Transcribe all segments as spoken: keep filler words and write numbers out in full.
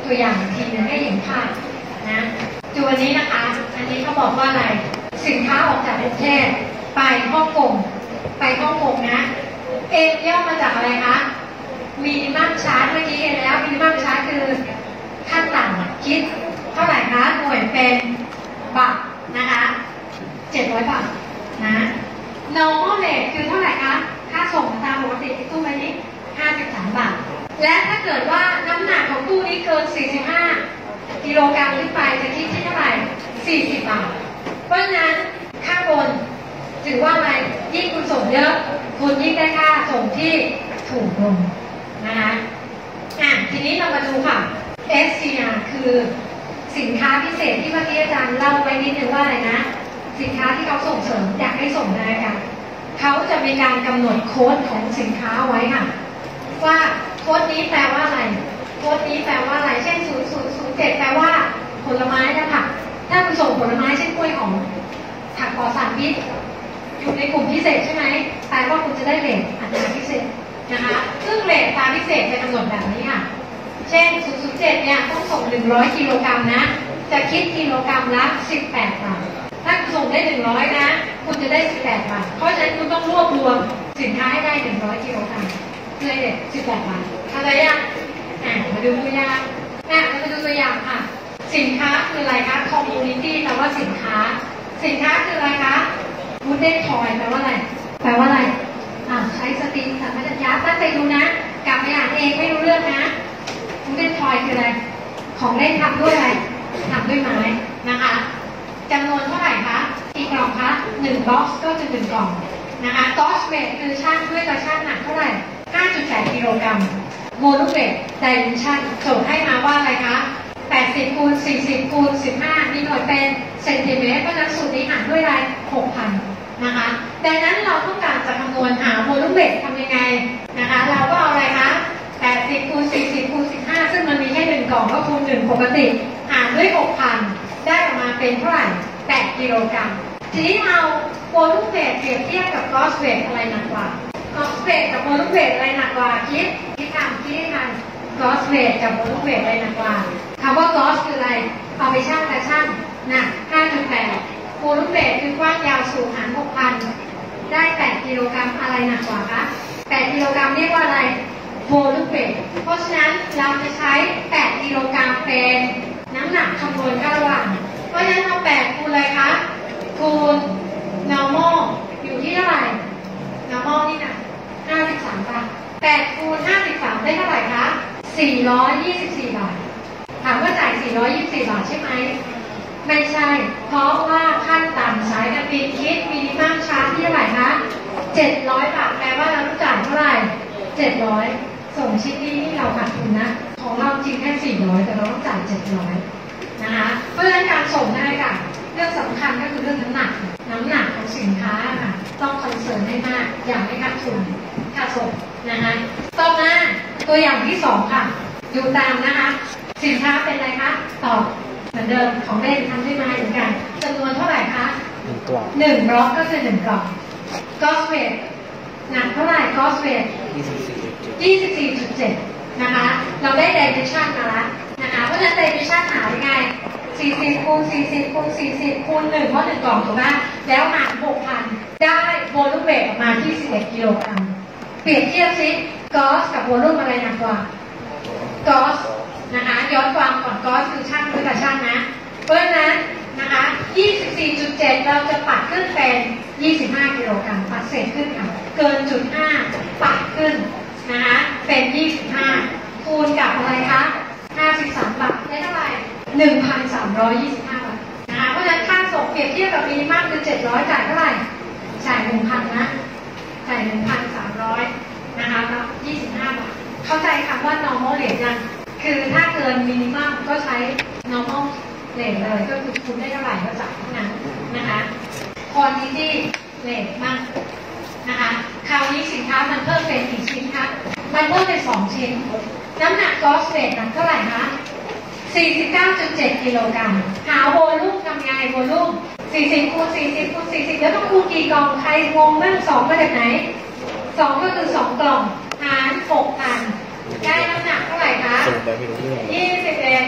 ตัวอย่างทีนึงให้เห็นภาพนะดูอันนี้นะคะอันนี้เขาบอกว่าอะไรสินค้าออกจากประเทศไปฮ่องกงไปฮ่องกงนะเอ็มย่อมาจากอะไรคะมินิมัมชาร์จเมื่อกี้เห็นแล้วมินิมัมชาร์จคือขั้นต่ำคิดเท่าไหร่คะหน่วยเป็นบาทนะคะเจ็ดร้อยบาทนะ normal rate คือเท่าไหร่คะค่าส่งตามปกติตู้ใบนี้ห้าสิบสามบาทและถ้าเกิดว่าน้ำหนักของตู้นี้เกินสี่สิบห้ากิโลกรัมขึ้นไปจะคิดที่เท่าไหร่สี่สิบบาทเพราะฉะนั้นข้างบนถือว่าอะไรยิ่งคุณส่งเยอะคุณยิ่งได้ค่าส่งที่ถูกลงนะคะอ่ะทีนี้เรามาดูค่ะ เอส ซี อาร์ คือสินค้าพิเศษที่เมื่อกี้อาจารย์เล่าไว้นิดนึงว่าอะไรนะสินค้าที่เขาส่งเสริมอยากให้ส่งอะไรกันเขาจะมีการกำหนดโค้ดของสินค้าไว้ค่ะว่าโค้ดนี้แปลว่าอะไรโค้ดนี้แปลว่าอะไรเช่นศูนย์ ศูนย์ ศูนย์ เจ็ดแปลว่าผลไม้และผักถ้าคุณส่งผลไม้เช่นกล้วยหอมผักปลอดสารพิษอยู่ในกลุ่มพิเศษใช่ไหมแปลว่าคุณจะได้เรทอัตราพิเศษนะคะซึ่งเรทอัตราพิเศษจะกำหนดแบบนี้ค่ะเช่นศูนย์ ศูนย์ เจ็ดเนี่ยต้องส่งหนึ่งร้อยกิโลกรัมนะจะคิดกิโลกรัมละสิบแปดบาทถ้าคุณส่งได้หนึ่งร้อยนะคุณจะได้สิบแปดบาทเพราะฉะนั้นคุณต้องรวบรวมสินค้าให้ได้หนึ่งร้อยกิโลกรัมเพื่อได้สิบแปดบาทเข้าใจยังอ่ะมาดูตัวอย่างอ่ะมาดูตัวอย่างค่ะสินค้าคืออะไรคะ community แปลว่าสินค้าสินค้าคืออะไรคะ wooden toy แปลว่าอะไรแปลว่าอะไรอ่ะใช้สติสัมปชัญญะตั้งใจดูนะกลับไปอ่านเองไม่รู้เรื่องนะ wooden toy คืออะไรของเล่นทำด้วยอะไรทำด้วยไม้นะคะจำนวนเท่าไหร่คะกี่กล่องคะหนึ่งบ็อกซ์ก็จะหนึ่งกล่องนะคะกอสเวทคือช่างด้วยกระช่างหนักเท่าไหร่ ห้าจุดแปด กิโลกรัมโมโนเวทไดเมนชั่นโจทย์ให้มาว่าอะไรคะแปดสิบคูณสี่สิบคูณสิบห้ามีหน่วยเป็นเซนติเมตรเพราะฉะนั้นสูตรนี้หารด้วยอะไร หกพัน นะคะดังนั้นเราต้องการจะคำนวณหาโมโนเวททำยังไงนะคะเราก็เอาอะไรคะแปดสิบคูณสี่สิบคูณสิบห้าซึ่งมันมีแค่หนึ่งกล่องก็คูณหนึ่งปกติหารด้วย หกพัน ได้ออกมาเป็นเท่าไหร่แปดกิโลกรัมทีนี้เอาโวลูมเวทเปรียบเทียบกับกอสเวทอะไรหนักกว่ากอสเวทกับโวลูมเวทอะไรหนักกว่าคิดคิดทำคิดให้ทันกอสเวทกับโวลูมเวทอะไรหนักกว่าคำว่ากอสคืออะไรเอาไปชั่งแต่ชั่งหนัก ห้าจุดแปด โวลูมเวทคือกว้างยาวสูงหาร หกพัน ได้แปดกิโลกรัมอะไรหนักกว่าคะแปดกิโลกรัมเรียกว่าอะไรโวลูมเวทเพราะฉะนั้นเราจะใช้แปดกิโลกรัมเป็นน้ำหนักคำนวณระหว่างเพราะฉะนั้นเอาแปดคูณอะไรคะคูณ normal อยู่ที่เท่าไหร่ normal นี่นะห้าสิบสามบาทแปดคูณห้าสิบสามได้เท่าไหร่คะสี่ร้อยยี่สิบสี่บาทถามว่าจ่ายสี่ร้อยยี่สิบสี่บาทใช่ไหมไม่ใช่เพราะว่าขั้นต่ำสายการบินคิดมินิมัมชาร์จที่เท่าไหร่คะเจ็ดร้อยบาทแปลว่าเราต้องจ่ายเท่าไหร่เจ็ดร้อยส่งชิ้นนี้ที่เราขาดทุนนะของเราจริงแค่สี่ร้อยแต่เราต้องจ่ายเจ็ดร้อยนะคะเพราะฉะนั้นการส่งได้ค่ะเรื่องสำคัญก็คือเรื่องน้ำหนักน้ำหนักของสินค้าค่ะต้องคอนเซิร์นให้มากอย่าให้ขาดทุนค่าส่งนะคะต่อมาตัวอย่างที่สองค่ะดูตามนะคะสินค้าเป็นอะไรคะตอบเหมือนเดิมของเล่นทำด้วยไม้เหมือนกันจำนวนเท่าไหร่คะหนึ่งกล่องหนึ่งบล็อกก็คือหนึ่งกล่องกอสเวทหนักเท่าไหร่กอสเวทยี่สิบสี่จุดเจ็ดนะคะเราได้ไดเมนชั่นมาแล้วนะคะเพราะฉะนั้นไดเมนชั่นหายังไงสี่สิบคูณสี่สิบคูณสี่สิบคูณหนึ่งเพราะหนึ่งกล่องถูกไหมแล้วหาร หกพัน ได้โวลูมเวทออกมาที่สิบเอ็ดกิโลกรัมเปรียบเทียบซิกอสกับโวลูมอะไรหนักกว่ากอสนะคะย้อนความก่อนกอสคือช่างด้วยกับช่างนะเพราะฉะนั้นนะคะ ยี่สิบสี่จุดเจ็ด เราจะปัดขึ้นเป็นยี่สิบห้ากิโลกรัมปัดเศษขึ้นค่ะเกินจุดห้าปัดขึ้นนะคะเป็นยี่สิบห้าคูณกับอะไรคะห้าสิบสามบาทได้เท่าไหร่ หนึ่งพันสามร้อยยี่สิบห้า บาทนะคะเพราะฉะนั้นค่าส่งเปรียบเทียบกับมินิมัมคือเจ็ดร้อยจ่ายเท่าไหร่จ่าย หนึ่งพัน นะจ่าย หนึ่งพันสามร้อย นะคะรับยี่สิบห้าบาทเข้าใจคำว่า normal rate ยังคือถ้าเกินมินิมัมก็ใช้ normal rate เลยก็คือคุณได้เท่าไหร่ก็จ่ายเท่านั้นนะคะ quantity rate มากนะคะคราวนี้สินค้ามันเพิ่มเป็นกี่ชิ้นคะมันเพิ่มเป็นสองชิ้นน้ำหนัก gross weight หนักเท่าไหร่คะ สี่สิบเก้าจุดเจ็ด กิโลกรัมหาโวลูมทำไงโวลูมสี่สิบคูณสี่สิบคูณสี่สิบแล้วต้องคูณกี่กล่องใครงงบ้างสองมาจากไหนสองก็คือสองกล่องหารหกพันได้น้ำหนักเท่าไหร่คะยี่สิบเอ็ด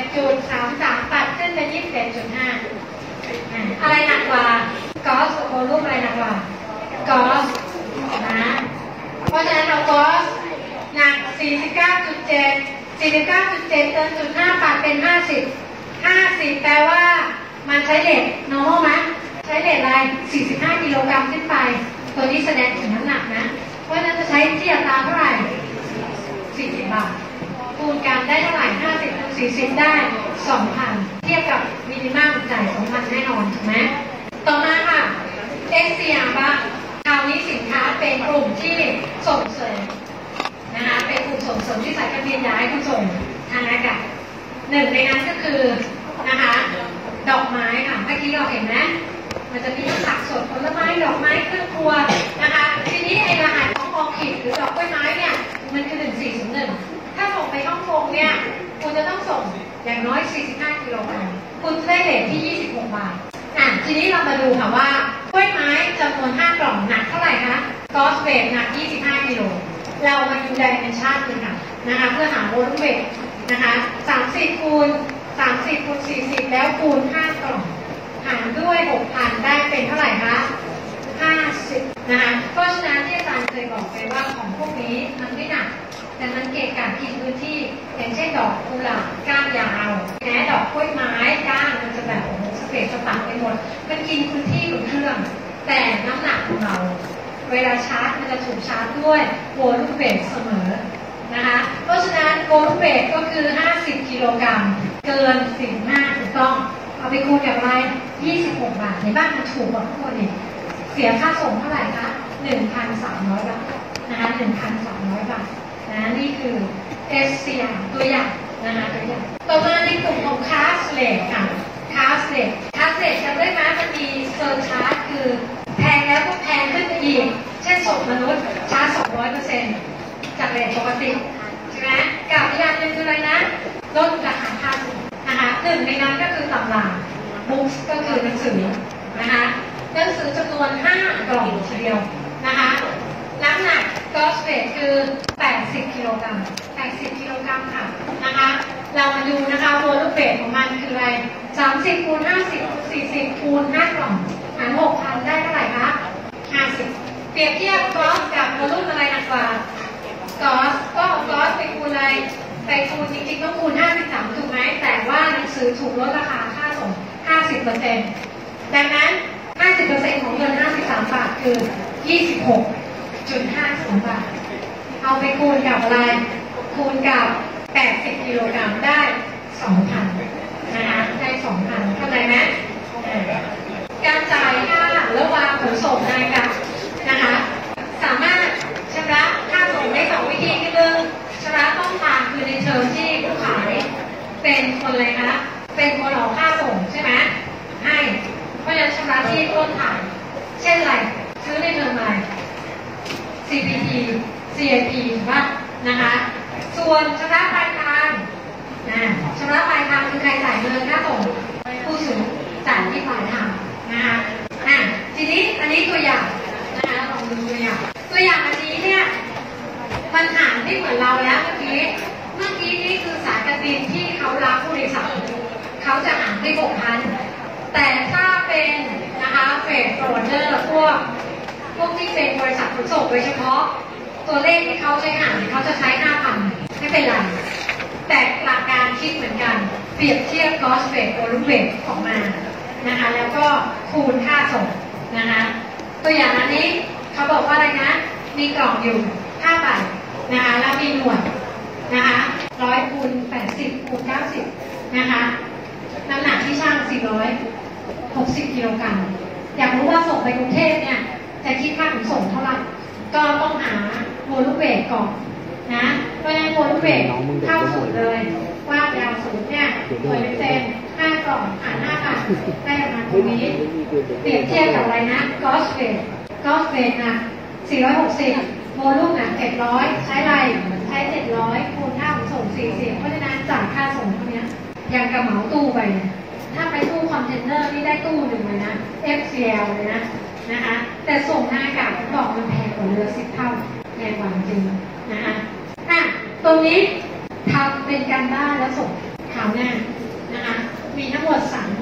จุดห้า อะไรหนักกว่ากอสกับโวลูมอะไรหนักกว่ากอสนะเพราะฉะนั้นเรากอสหนัก สี่สิบเก้าจุดเจ็ด สี่สิบเก้าจุดเจ็ด เติมจุดห้าปัดเป็น ห้าสิบ ห้าสิบแปลว่ามันใช้เลท normal ไหมใช้เลทอะไร สี่สิบห้ากิโลกรัมขึ้นไปตัวนี้แสดงถึงน้ำหนักนะเพราะฉะนั้นจะใช้ที่อัตราเท่าไหร่ สี่สิบบาทคูณกันได้เท่าไหร่ ห้าสิบคูณสี่สิบได้ สองพัน เทียบกับมินิมัมจ่าย สองพัน แน่นอนถูกไหมต่อมาค่ะ เอ็กซ์ ซี อาร์ บ้างคราวนี้สินค้าเป็นกลุ่มที่ส่งเสริมนะคะเป็นกลุ่มส่งเสริมที่สายการบินย้ายขนส่งทางอากาศหนึ่งในนั้นก็คือนะคะดอกไม้ค่ะเมื่อกี้เราเห็นไหมมันจะมีผักสดผลไม้ดอกไม้เครื่องครัวนะคะทีนี้ไอ้รหัสของออร์คิดหรือดอกกล้วยไม้เนี่ยมันคือหนึ่งสี่ศูนย์หนึ่งถ้าส่งไปฮ่องกงเนี่ยคุณจะต้องส่งอย่างน้อยสี่สิบห้ากิโลกรัมคุณจะได้เรทที่ยี่สิบหกบาทอ่ะทีนี้เรามาดูค่ะว่ากล้วยไม้จำนวนห้ากล่องหนักเท่าไหร่คะกอสเวทหนักยี่สิบห้ากิโลเรามาดูไดเมนชั่นกันค่ะนะคะเพื่อหาโวลูมเวทนะคะสามสิบคูณสามสิบคูณสี่สิบแล้วคูณห้ากล่องหารด้วย หกพัน ได้เป็นเท่าไหร่คะห้าสิบนะคะเพราะฉะนั้นที่อาจารย์เคยบอกไปว่าของพวกนี้มันไม่หนักแต่มันเกะกะกินพื้นที่อย่างเช่นดอกกุหลาบก้านยาวแม้ดอกกล้วยไม้ก้านมันจะแบบโอ้โหสเปซสปาไปหมดมันกินพื้นที่บนเครื่องแต่น้ำหนักของเราเวลาชาร์จมันจะถูกชาร์จด้วยโวลูมเวทเสมอนะคะเพราะฉะนั้นโวลูมเวทก็คือห้าสิบกิโลกรัมเกินสี่สิบห้าถูกต้องเอาไปคูณกับอะไรยี่สิบหกบาทในบ้านมันถูกกว่าทุกคนอีกเสียค่าส่งเท่าไหร่คะ หนึ่งพันสามร้อย บาทนะคะ หนึ่งพันสามร้อย บาทนะนี่คือ เอส ซี อาร์ ตัวอย่างนะคะตัวอย่างต่อมาในกลุ่มของคาสเลทค่ะคาสเลทคาสเลทจำได้ไหมมันมีเซอร์ชาร์จคือแพงแล้วก็แพงขึ้นไปอีกเช่นศพมนุษย์ชาร์จ สองร้อยเปอร์เซ็นต์ จากเรทปกติใช่ไหมกับอีกอย่างหนึ่งคืออะไรนะลดราคาค่าส่งนะคะหนึ่งในนั้นก็คือตำราบุ๊กก็คือหนังสือนะคะหนังสือจำนวนห้ากล่องทีเดียวนะคะน้ำหนักกอสเวทคือแปดสิบกิโลกรัมแปดสิบกิโลกรัมค่ะนะคะเรามาดูนะคะโวลูมเวทของมันคืออะไรสามสิบคูณห้าสิบคูณสี่สิบคูณห้ากล่องหาร หกพัน ได้เท่าไหร่คะห้าสิบเปรียบเทียบกอสกับโวลูมอะไรหนักกว่ากอสก็กอสไปคูณอะไรไปคูณจริงๆต้องคูณห้าสิบสามถูกไหมแต่ว่าหนังสือถูกลดราคาค่าส่ง ห้าสิบเปอร์เซ็นต์ ดังนั้น ห้าสิบเปอร์เซ็นต์ ของเงินห้าสิบสามบาทคือ ยี่สิบหกจุดห้าศูนย์ บาทเอาไปคูณกับอะไรคูณกับแปดสิบกิโลกรัมได้ สองพัน นะคะได้ สองพัน เข้าใจไหมการจ่ายค่าระหว่างขนส่งนะคะนะคะสามารถชำระค่าส่งได้สองวิธีคือหนึ่งชำระต้นทางคือในเชิงที่ผู้ขายเป็นคนอะไรคะเป็นคนออกค่าส่งใช่ไหมให้เพราะฉะนั้นชำระที่ต้นทางเช่นอะไรซื้อในเทอมอะไร ซี พี ที ซี ไอ พี ถูกป่ะนะคะส่วนชำระปลายทางนะชำระปลายทางคือใครจ่ายเงินค่าส่งผู้ซื้อจ่ายที่ปลายทางนะคะอ่ะทีนี้อันนี้ตัวอย่างนะคะลองดูตัวอย่างตัวอย่างอันนี้เนี่ยมันหารไม่เหมือนเราแล้วเมื่อกี้เมื่อกี้นี่คือสายการบินที่เขารับผู้โดยสารเขาจะหารไปหกพันแต่ถ้าเป็นนะคะเฟรดโปรเดอร์พวกพวกที่เป็นบริษัทขนส่งโดยเฉพาะตัวเลขที่เขาใช้หารเขาจะใช้ห้าพันไม่เป็นไรแต่หลักการคิดเหมือนกันเปรียบเทียบ cost rate โวลูม rate ออกมานะคะแล้วก็คูณค่าส่งนะคะตัวอย่างอันนี้เขาบอกว่าอะไรนะมีกล่องอยู่ห้าใบนะคะแล้วมีหน่วยนะคะร้อยคูณแปดสิบคูณเก้าสิบนะคะน้ำหนักที่ช่างสี่ร้อยหกสิบกิโลกรัมอยากรู้ว่าส่งไปกรุงเทพเนี่ยจะคิดค่าขนส่งเท่าไหร่ก็ต้องหาโวลูมเวทก่อนนะเพราะฉะนั้นโวลูมเวทเข้าสูตรเลยว่ายาวสูตรเนี่ยหน่วยเป็นเซนห้ากล่องหารห้าบาทได้ประมาณตรงนี้เปรียบเทียบกับอะไรนะกอสเวทกอสเวทนะสี่ร้อยหกสิบโวลูมนะเจ็ดร้อยใช้อะไรใช้เจ็ดร้อยคูณค่าขนส่งสี่สิบเพราะฉะนั้นจ่ายค่าส่งเท่านี้ยังกระเหมาตู้ไปถ้าไปตู้คอนเทนเนอร์นี่ได้ตู้หนึ่งเลยนะ เอฟ ซี แอล เลยนะนะคะแต่ส่งหน้ากากบอกมันแพงกว่าเรือสิบเท่าแพงกว่าจริงนะคะอ่ะตรงนี้ทำเป็นการบ้านแล้วส่งข่าวหน้านะคะมีทั้งหมดสาม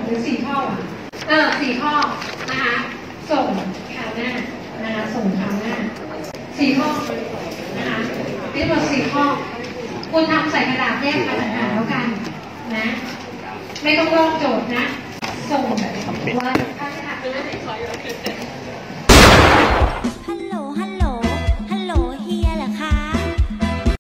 หรือสี่ข้ออ่ะเออสี่ข้อนะคะส่งคราวหน้านะคะส่งคราวหน้าสี่ข้อนะคะนี่หมดสี่ข้อคุณทำใส่กระดาษแยกมาต่างหากแล้วกันนะไม่ต้องลอกโจทย์นะส่งวันพฤหัส